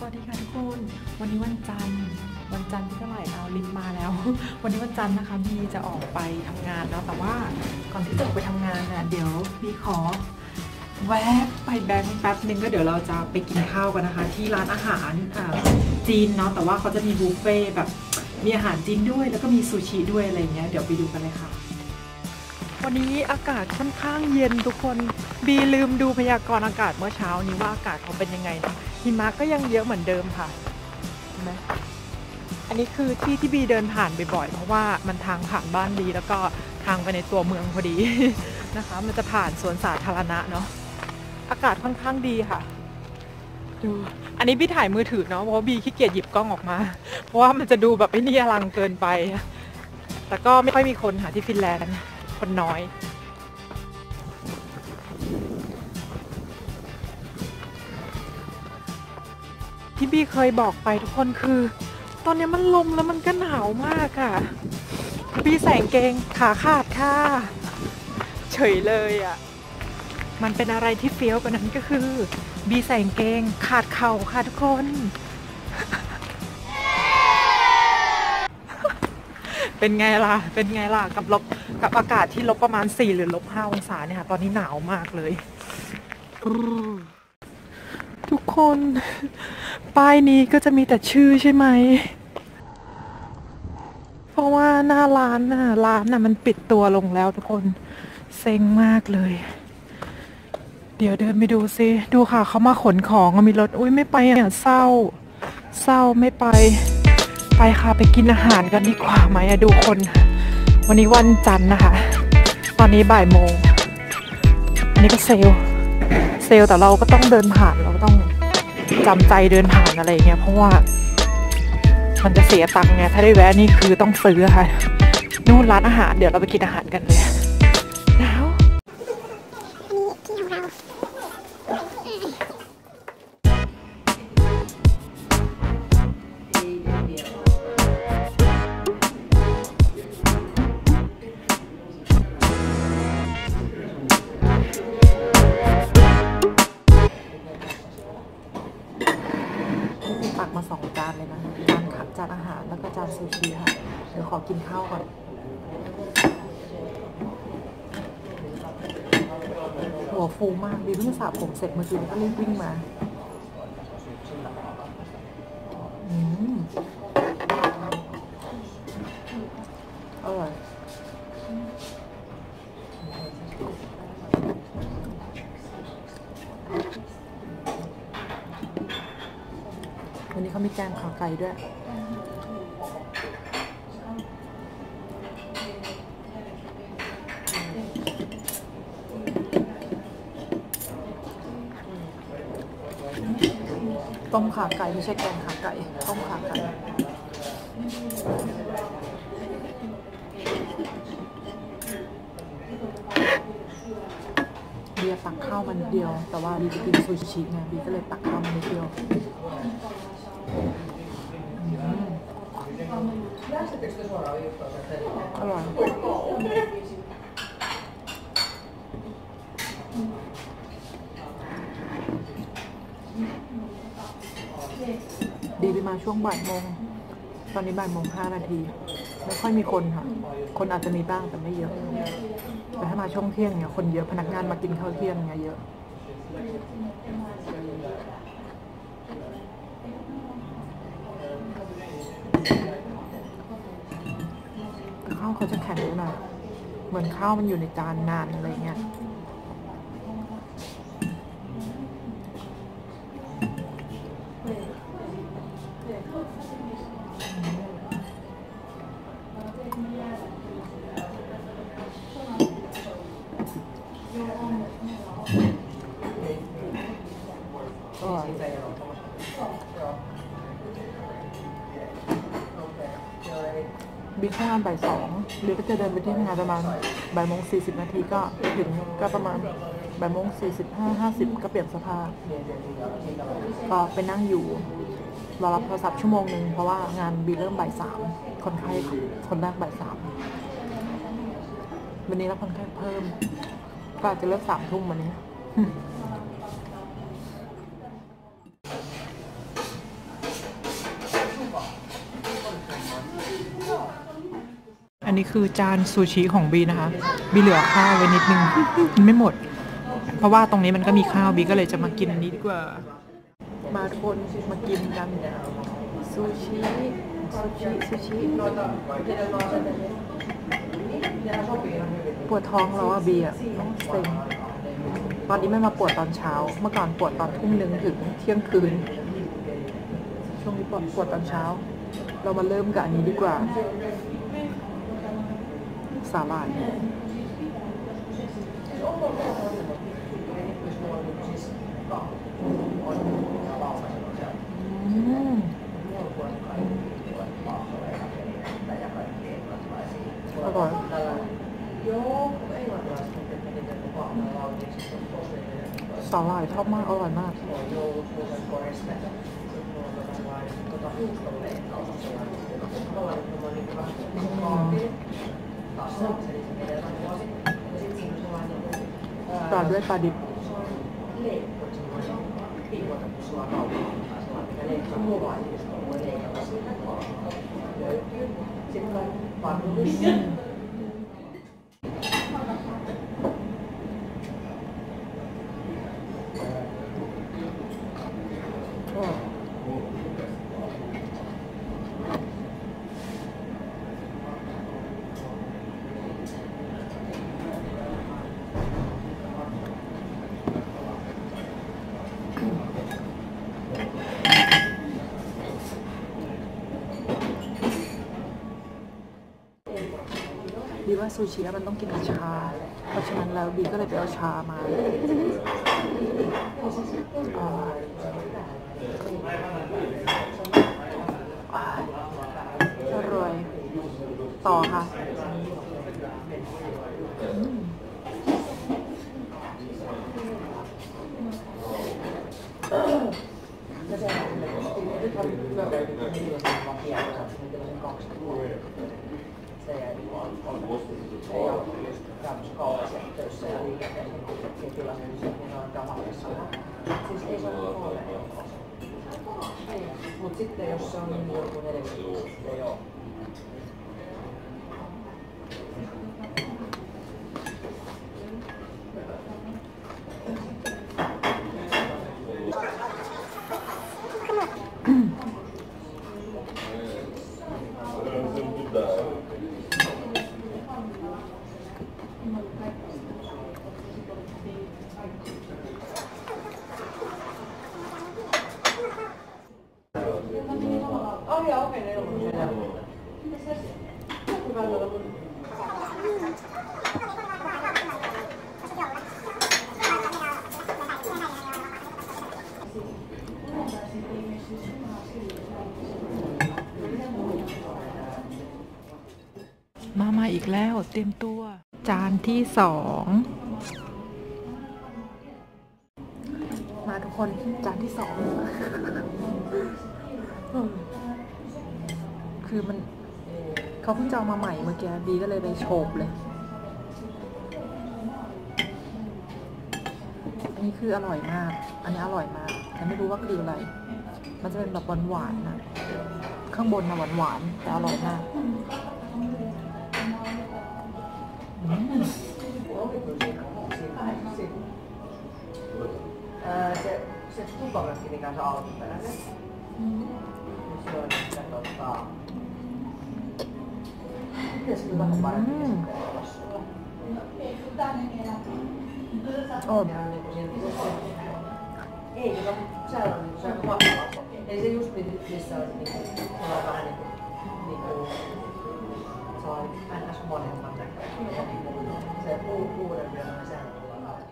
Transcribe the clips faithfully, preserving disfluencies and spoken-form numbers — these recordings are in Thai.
วัสดีค่ะทุกคนวันนี้วันจันทร์วันจันทร์ที่เท่าไหร่เอาลิฟต์มาแล้ววันนี้วันจันทร์นะคะบีจะออกไปทำงานแล้วแต่ว่าก่อนที่จะออกไปทำงานน่ะเดี๋ยวบีขอแวะไปแบงค์แป๊บนึงก็เดี๋ยวเราจะไปกินข้าวกันนะคะที่ร้านอาหารจีนเนาะแต่ว่าเขาจะมีบุฟเฟ่แบบมีอาหารจีนด้วยแล้วก็มีซูชิด้วยอะไรเงี้ยเดี๋ยวไปดูกันเลยค่ะวันนี้อากาศค่อนข้างเย็นทุกคนบีลืมดูพยากรณ์อากาศเมื่อเช้านี้ว่าอากาศเขาเป็นยังไงนะหิมะก็ยังเยอะเหมือนเดิมค่ะเห็นไหมอันนี้คือที่ที่บีเดินผ่านบ่อยๆเพราะว่ามันทางผ่านบ้านบีแล้วก็ทางไปในตัวเมืองพอดี นะคะมันจะผ่านสวนสาธารณะเนาะอากาศค่อนข้างดีค่ะดูอันนี้บีถ่ายมือถือเนาะเพราะว่าบีขี้เกียจหยิบกล้องออกมาเพราะว่ามันจะดูแบบไอ้นี่อลังเกินไปแต่ก็ไม่ค่อยมีคนค่ะที่ฟินแลนด์คนน้อยที่บีเคยบอกไปทุกคนคือตอนนี้มันลมแล้วมันก็หนาวมากค่ะบีใส่กางเกงขาขาดค่ะเฉยเลยอ่ะมันเป็นอะไรที่เฟี้ยวกว่านั้นก็คือบีใส่กางเกงขาดเข่าค่ะทุกคน เป็นไงล่ะเป็นไงล่ะกับลบกับอากาศที่ลบประมาณสี่หรือลบห้าองศาเนี่ยค่ะตอนนี้หนาวมากเลยทุกคนป้ายนี้ก็จะมีแต่ชื่อใช่ไหมเพราะว่าหน้าร้านน่ะร้านน่ะมันปิดตัวลงแล้วทุกคนเซ็งมากเลยเดี๋ยวเดินไปดูซิดูค่ะเขามาขนของมีรถอุ้ยไม่ไปอ่ะเศร้าเศร้าไม่ไปไปค่ะไปกินอาหารกันดีกว่าไหมอะดูคนวันนี้วันจันทร์นะคะตอนนี้บ่ายโมงอันนี้ก็เซลเซลแต่เราก็ต้องเดินผ่านเราก็ต้องจำใจเดินผ่านอะไรเงี้ยเพราะว่ามันจะเสียตังค์ไงถ้าได้แวะนี่คือต้องซื้อค่ะนู่นร้านอาหารเดี๋ยวเราไปกินอาหารกันเลยหนาวตักมาสองจานเลยนะจานขับจานอาหารแล้วก็จานซูชิค่ะเดี๋ยวขอกินข้าวก่อนหัวฟูมากบีเพิ่งสระผมเสร็จเมื่อกี้ก็รีบวิ่งมาอืมอร่อยวันนี้เขามีแกงขาไก่ด้วยต้มขาไก่ไม่ใช่แกงขาไก่ต้มขาไก่เบียร์ตักข้าวมันเดียวแต่ว่าบีจะกินซูชิไงบีก็เลยตักข้าวมันนิดเดียวอร่อยดีไปมาช่วงบ่ายโมงตอนนี้บ่ายโมงห้านาทีไม่ค่อยมีคนค่ะคนอาจจะมีบ้างแต่ไม่เยอะแต่ถ้ามาช่วงเที่ยงเนี่ยคนเยอะพนักงานมากินข้าวเที่ยงเนี่ยเยอะข้าวเขาจะแข็งหน่อยเหมือนข้าวมันอยู่ในจานนานอะไรเงี้ยบิ๊กงานบ่ายสองเดี๋ยวก็จะเดินไปที่งานประมาณบ่ายโมงสี่สิบนาทีก็ถึงก็ประมาณบ่ายโมงสี่สิบห้าห้าสิบก็เปลี่ยนเสื้อผ้าก็ไปนั่งอยู่รอรับโทรศัพท์ชั่วโมงหนึ่งเพราะว่างานบีเริ่มบ่ายสามคนไข้คนแรกบ่ายสามวันนี้รับคนไข้เพิ่มก็อาจจะเลิกสามทุ่มวันนี้นนี้คือจานซูชิของบีนะคะบีเหลือข้าวไว้นิดนึงมันไม่หมดเพราะว่าตรงนี้มันก็มีข้าวบีก็เลยจะมากินอันนี้ดีกว่ามาทุกคนมากินกันซูชิซูชิซูชิปวดท้องแล้วอ่ะบีอ่ะเซ็งตอนนี้ไม่มาปวดตอนเช้าเมื่อก่อนปวดตอนทุ่มหนึ่งถึงเที่ยงคืนช่วงนี้ปวดปวดตอนเช้าเรามาเริ่มกับอันนี้ดีกว่าสาหร่ายอร่อยสาหร่ายชอบมากอร่อยมากต่อด้วยปลาดิบบีว่าซูชิมันต้องกินกับชาเพราะฉะนั้นแล้วบีก็เลยไปเอาชามาอร่อยต่อค่ะ Mutta sitten jos se on niin joku neljäkymmentä, sitten joo. Oh ja, okei, ne on siellä. Hyvä olla. มามาอีกแล้วเตรียมตัวจานที่สองมาทุกคนจานที่สองคือมันเขาเพิ่งจะเอามาใหม่เมื่อกี้บีก็เลยไปโฉบเลยอันนี้คืออร่อยมากอันนี้อร่อยมากแต่ไม่รู้ว่าคืออะไรมันจะเป็นแบบหวานๆนะข้างบนนะหวานๆแต่อร่อยมาก Se, se tupakakki, mikä on se alkuperäinen. Se on sitten tota... Pitäisi kyllä vähän paremmin sitten olla sulla. On. Ei, kyllä se on se on mahtavaa. Ei se just missä olisi niinku... Se on vähän niinku... niinku se on aina vanhemman näköinen. Se uudempi on se on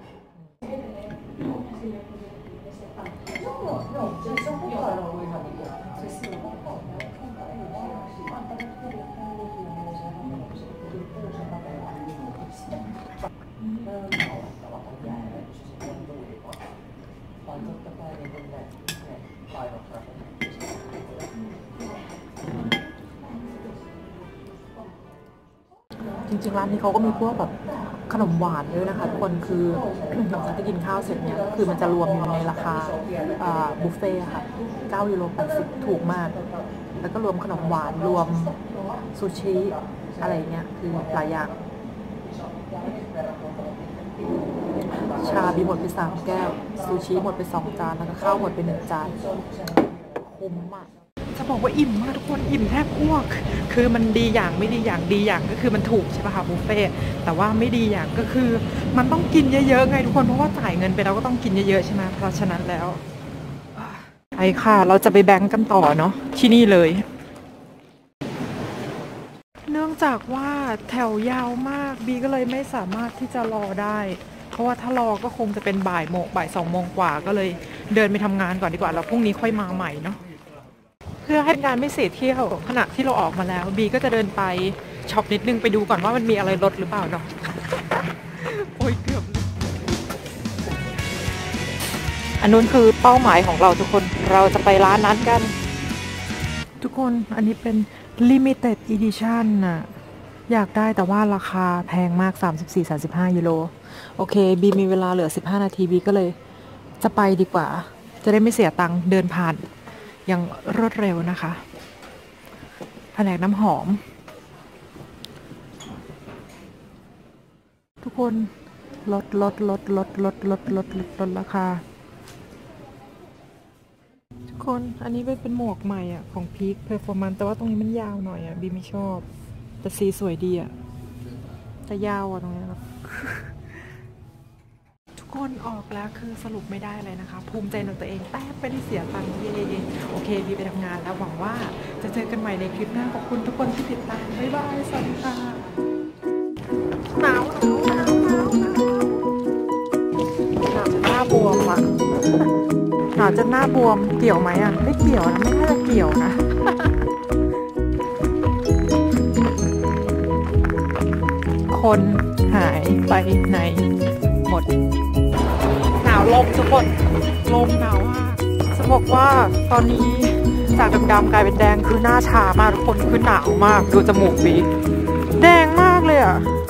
Joo, joo, se on koko ajan ollut ihan niin kuin... Siis vaan totta kai niin kuin ne, ne laivokrakennukset. จริงๆร้านนี้เขาก็มีพวกแบบขนมหวานด้วยนะคะทุกคนคือหลังจากที่กินข้าวเสร็จเนี่ยคือมันจะรวมอยู่ในราคาบุฟเฟ่ค่ะเก้ายูโรแปดสิบถูกมากแล้วก็รวมขนมหวานรวมซูชิอะไรเงี้ยคือหลายอย่างชาบีหมดไปสามแก้วซูชิหมดไปสองจานแล้วก็ข้าวหมดไปหนึ่งจานคุ้มมากจะบอกว่าอิ่มมากทุกคนอิ่มแทบอ้วกคือมันดีอย่างไม่ดีอย่างดีอย่างก็คือมันถูกใช่ป่ะคะบุฟเฟ่แต่ว่าไม่ดีอย่างก็คือมันต้องกินเยอะๆไงทุกคนเพราะว่าจ่ายเงินไปแล้วก็ต้องกินเยอะๆใช่ไหมเพราะฉะนั้นแล้วไอ้ค่ะเราจะไปแบงก์กันต่อเนาะที่นี่เลยเนื่องจากว่าแถวยาวมากบีก็เลยไม่สามารถที่จะรอได้เพราะว่าถ้ารอก็คงจะเป็นบ่ายโมงบ่ายสองโมงกว่าก็เลยเดินไปทำงานก่อนดีกว่าแล้วพรุ่งนี้ค่อยมาใหม่เนาะเพื่อให้งานไม่เสียเที่ยวขณะที่เราออกมาแล้วบีก็จะเดินไปช็อปนิดนึงไปดูก่อนว่ามันมีอะไรลดหรือเปล่าเนาะ โอ้ยเกือบอันนู้นคือเป้าหมายของเราทุกคนเราจะไปร้านนั้นกันทุกคนอันนี้เป็น limited edition น่ะอยากได้แต่ว่าราคาแพงมาก สามสิบสี่ สามสิบห้า ยูโรโอเคบีมีเวลาเหลือสิบห้านาทีบีก็เลยจะไปดีกว่าจะได้ไม่เสียตังค์เดินผ่านอย่างรวดเร็วนะคะแผนกน้ำหอมทุกคนลดลดลดลดลดลดลดลดลดราคาทุกคนอันนี้เป็นหมวกใหม่อ่ะของ Peak Performance แต่ว่าตรงนี้มันยาวหน่อยอ่ะบีไม่ชอบแต่สีสวยดีอ่ะแต่ยาวอ่ะตรงนี้ครับ ทุกคนออกแล้วคือสรุปไม่ได้เลยนะคะภูมิใจในตัวเองแต่ไม่ได้เสียตังค์เย่โอเคบีไปทำงานแล้วหวังว่าจะเจอกันใหม่ในคลิปหน้าขอบคุณทุกคนที่ติดตามบ๊ายบายสวัสดีค่ะหนาวหนาวหนาวหนาวหนาวจะหน้าบวมอ่ะหนาวจะหน้าบวมเกี่ยวไหมอ่ะไม่เกี่ยวนะไม่น่าจะเกี่ยวนะคนหายไปไหนหมดหนาวลมทุกคนลมหนาวมากจะบอกว่าตอนนี้จากดำๆกลายเป็นแดงคือหน้าชามากทุกคนคือหนาวมากดูจมูกบีแดงมากเลยอ่ะ